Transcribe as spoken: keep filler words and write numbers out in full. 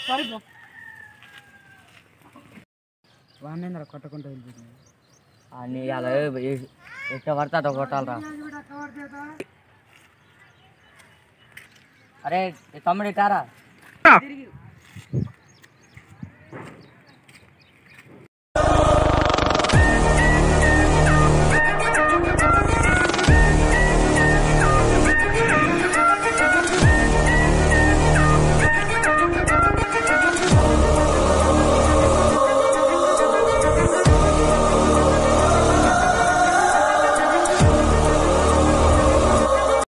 వాడినేంద్ర కొట్టకుండా వెళ్ళిపోతుంది అని అలా ఎట్ట పడితే అట్ట కొట్టాలరా. అరే తమ్ముడు ఇటారా.